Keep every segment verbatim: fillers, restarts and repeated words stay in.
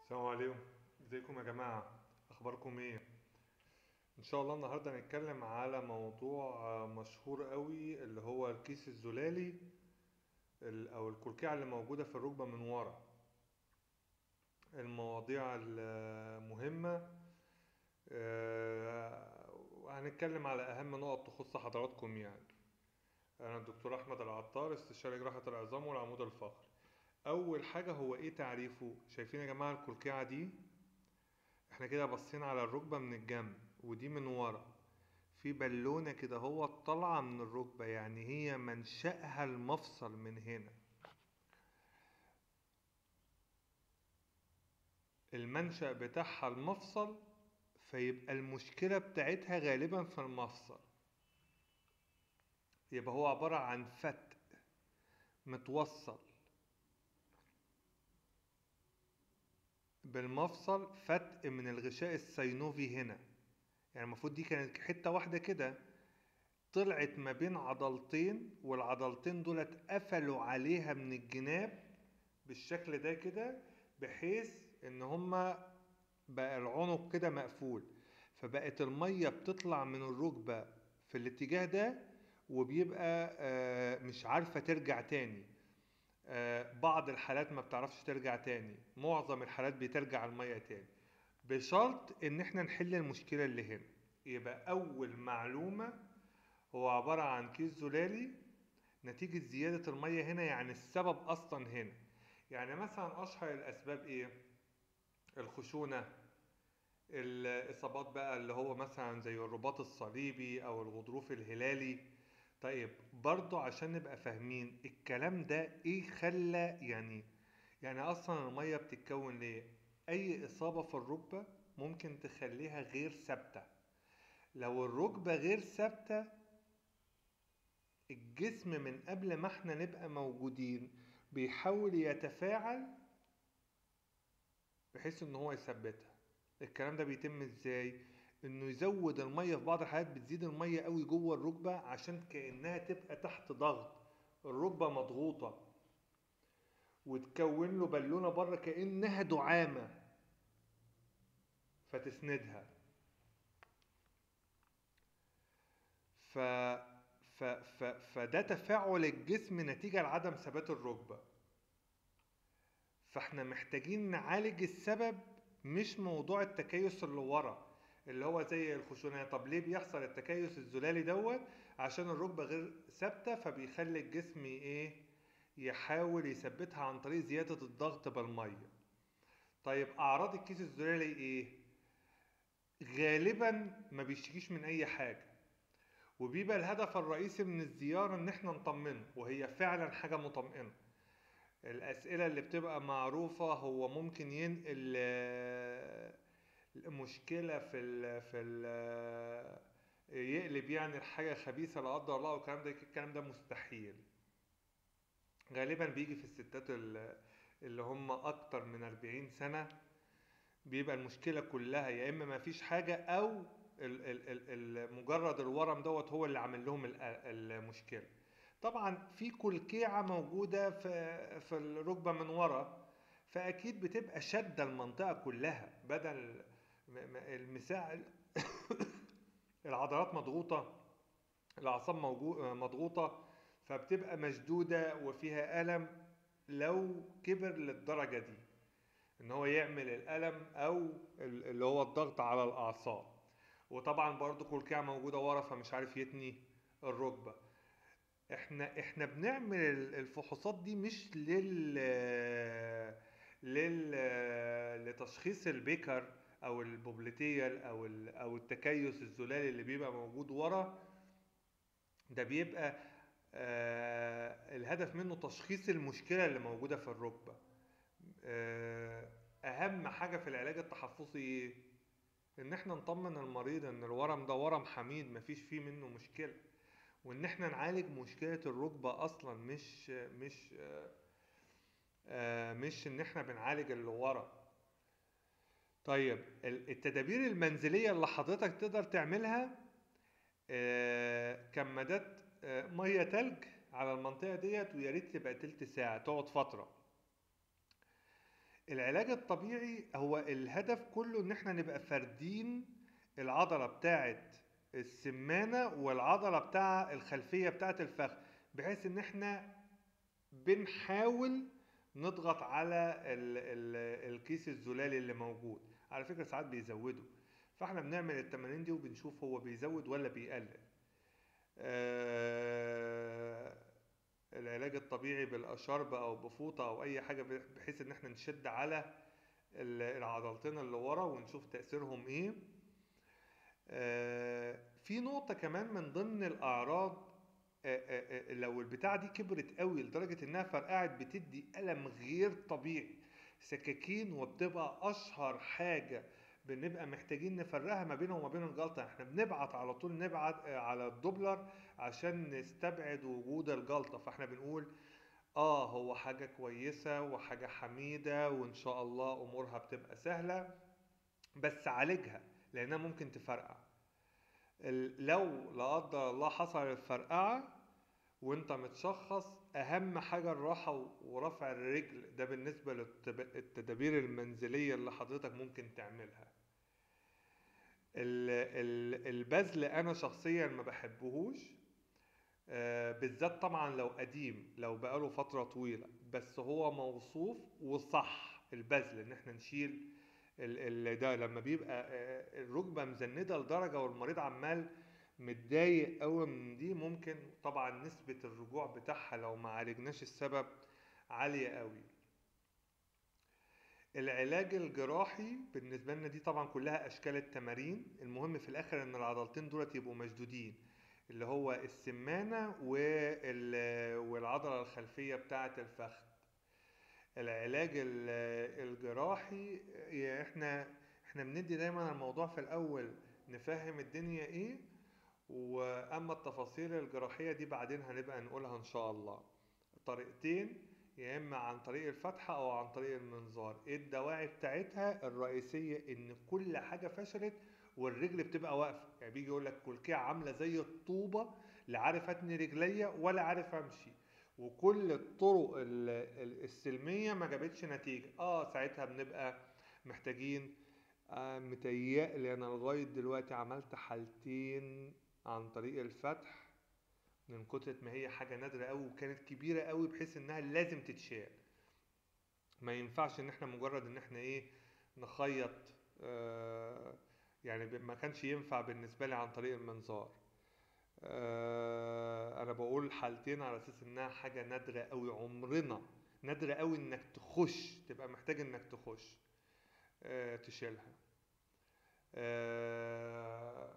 السلام عليكم. ازيكم يا جماعة؟ اخباركم ايه؟ ان شاء الله النهاردة هنتكلم على موضوع آه، مشهور قوي اللي هو الكيس الزلالي، ال- او الكلكعة اللي موجودة في الركبة من ورا. المواضيع المهمة، آه، وهنتكلم على اهم نقط تخص حضراتكم يعني. انا الدكتور احمد العطار، استشاري جراحة العظام والعمود الفقري. اول حاجة، هو ايه تعريفه؟ شايفين يا جماعة الكلكعة دي؟ احنا كده باصين على الركبة من الجنب ودي من ورا، في بالونة كده هو طالعة من الركبة، يعني هي منشأها المفصل من هنا. المنشأ بتاعها المفصل، فيبقى المشكلة بتاعتها غالبا في المفصل. يبقى هو عبارة عن فتق متوصل بالمفصل، فتق من الغشاء السينوفي هنا. يعني المفروض دي كانت حتة واحدة كده، طلعت ما بين عضلتين، والعضلتين دول اتقفلوا عليها من الجناب بالشكل ده كده، بحيث ان هما بقى العنق كده مقفول، فبقت المية بتطلع من الركبة في الاتجاه ده، وبيبقى آه، مش عارفة ترجع تاني. آه، بعض الحالات ما بتعرفش ترجع تاني، معظم الحالات بترجع المية تاني، بشرط ان احنا نحل المشكلة اللي هنا. يبقى اول معلومة، هو عبارة عن كيس زلالي نتيجة زيادة المية هنا، يعني السبب أصلا هنا. يعني مثلا أشهر الأسباب إيه؟ الخشونة، الإصابات بقى اللي هو مثلا زي الرباط الصليبي أو الغضروف الهلالي. طيب برضو عشان نبقى فاهمين الكلام ده إيه خلى يعني، يعني أصلا المية بتتكون ليه؟ أي إصابة في الركبة ممكن تخليها غير ثابتة. لو الركبة غير ثابتة، الجسم من قبل ما احنا نبقى موجودين بيحاول يتفاعل بحيث ان هو يثبتها. الكلام ده بيتم ازاي؟ انه يزود المية، في بعض الحالات بتزيد المية قوي جوه الركبة عشان كأنها تبقى تحت ضغط، الركبة مضغوطة، وتكون له بالونة بره كأنها دعامة فتسندها. ف... ف... ف... فده تفاعل الجسم نتيجة لعدم ثبات الركبة. فاحنا محتاجين نعالج السبب، مش موضوع التكيس اللي ورا اللي هو زي الخشونة. طب ليه بيحصل التكيس الزلالي دوت؟ عشان الركبة غير ثابتة، فبيخلي الجسم ايه، يحاول يثبتها عن طريق زيادة الضغط بالمية. طيب اعراض الكيس الزلالي ايه؟ غالبا ما بيشتكيش من اي حاجة، وبيبقى الهدف الرئيسي من الزيارة ان احنا نطمنه، وهي فعلا حاجة مطمئنة. الأسئلة اللي بتبقى معروفة، هو ممكن ينقل آه، مشكلة في ال في ال آه، يقلب يعني الحاجة خبيثة لا قدر الله، والكلام ده الكلام ده مستحيل. غالبا بيجي في الستات ال- اللي هم أكتر من أربعين سنة، بيبقى المشكلة كلها يا إما ما فيش حاجة، أو ال ال ال ال مجرد الورم دوت هو اللي عامل لهم ال- المشكلة. طبعا في كلكيعة موجودة في في الركبة من ورا، فأكيد بتبقى شادة المنطقة كلها، بدل م- م- المساع العضلات مضغوطة، الأعصاب موجو- مضغوطة، فبتبقى مشدودة وفيها ألم لو كبر للدرجة دي ان هو يعمل الالم او ال- اللي هو الضغط على الاعصاب. وطبعا برضو كلكعة موجودة ورا، فمش عارف يتني الركبة. احنا احنا بنعمل ال- الفحوصات دي مش لل لل لتشخيص البيكر او البوبليتيال او ال- او التكيس الزلالي اللي بيبقى موجود ورا. ده بيبقى آه الهدف منه تشخيص المشكلة اللي موجودة في الركبة. آه، اهم حاجة في العلاج التحفظي ايه؟ ان احنا نطمن المريض ان الورم ده ورم حميد مفيش فيه منه مشكلة، وان احنا نعالج مشكلة الركبة اصلا، مش مش آه، آه، مش ان احنا بنعالج اللي ورا. طيب ال- التدابير المنزلية اللي حضرتك تقدر تعملها، آه، كمادات آه، مية تلج على المنطقة ديت، ويا ريت تبقى تلت ساعة، تقعد فترة. العلاج الطبيعي هو الهدف كله ان احنا نبقى فاردين العضلة بتاعة السمانة والعضلة بتاع الخلفية بتاعة الفخذ، بحيث ان احنا بنحاول نضغط على ال ال الكيس الزلالي اللي موجود. على فكرة ساعات بيزودوا، فاحنا بنعمل التمارين دي وبنشوف هو بيزود ولا بيقلل. آه العلاج الطبيعي بالاشارب او بفوطة او اي حاجة، بحيث ان احنا نشد على العضلتين اللي ورا ونشوف تأثيرهم ايه. آه في نقطة كمان من ضمن الأعراض، آه آه آه لو البتاعة دي كبرت قوي لدرجة إنها فرقعت بتدي ألم غير طبيعي، سكاكين، وبتبقى أشهر حاجة بنبقى محتاجين نفرقها ما بينه وما بين الجلطة. احنا بنبعت على طول، نبعت على الدوبلر عشان نستبعد وجود الجلطة. فاحنا بنقول اه هو حاجة كويسة وحاجة حميدة وإن شاء الله أمورها بتبقى سهلة، بس عالجها لأنها ممكن تفرقع. لو لا قدر الله حصل الفرقعة وانت متشخص، اهم حاجة الراحة ورفع الرجل. ده بالنسبة للتدابير المنزلية اللي حضرتك ممكن تعملها. البذل انا شخصيا ما بحبهوش، بالذات طبعا لو قديم، لو بقاله فترة طويلة، بس هو موصوف وصح. البذل ان احنا نشيل ال ده لما بيبقى الركبة مزندة لدرجة والمريض عمال متضايق قوي من دي، ممكن طبعا نسبة الرجوع بتاعها لو ما عالجناش السبب عالية قوي. العلاج الجراحي بالنسبة لنا دي طبعا كلها اشكال التمارين، المهم في الاخر ان العضلتين دولت يبقوا مشدودين، اللي هو السمانة والعضلة الخلفية بتاعة الفخذ. العلاج الجراحي احنا احنا بندي دايما الموضوع في الاول نفهم الدنيا ايه، واما التفاصيل الجراحية دي بعدين هنبقى نقولها ان شاء الله. طريقتين، يا اما عن طريق الفتحة او عن طريق المنظار. ايه الدواعي بتاعتها الرئيسية؟ ان كل حاجة فشلت والرجل بتبقى واقفة. يعني بيجي يقول لك كلكية عاملة زي الطوبة، لا عارف اتني رجليا ولا عارف امشي، وكل الطرق السلمية ما جابتش نتيجة. اه ساعتها بنبقى محتاجين. آه متهيألي انا لغاية دلوقتي عملت حالتين عن طريق الفتح، من كترة ما هي حاجة نادرة قوي وكانت كبيرة قوي بحيث انها لازم تتشال. ما ينفعش ان احنا مجرد ان احنا ايه نخيط. آه يعني ما كانش ينفع بالنسبة لي عن طريق المنظار. آه انا بقول حالتين على اساس انها حاجة نادرة قوي، عمرنا نادرة قوي انك تخش تبقى محتاج انك تخش آه تشيلها. آه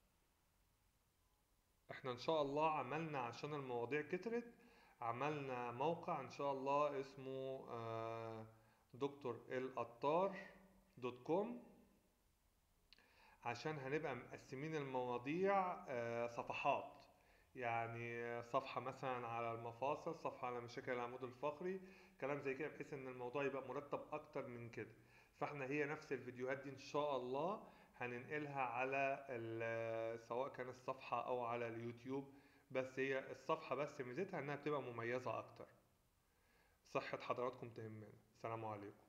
احنا ان شاء الله عملنا، عشان المواضيع كترت، عملنا موقع ان شاء الله اسمه آه دكتور القطار دوت كوم، عشان هنبقى مقسمين المواضيع آه صفحات. يعني صفحة مثلا على المفاصل، صفحة على مشاكل العمود الفقري، كلام زي كده، بحيث ان الموضوع يبقى مرتب اكتر من كده. فاحنا هي نفس الفيديوهات دي ان شاء الله هننقلها على سواء كانت الصفحة او على اليوتيوب، بس هي الصفحة بس ميزتها انها بتبقى مميزة اكتر. صحة حضراتكم تهمنا. السلام عليكم.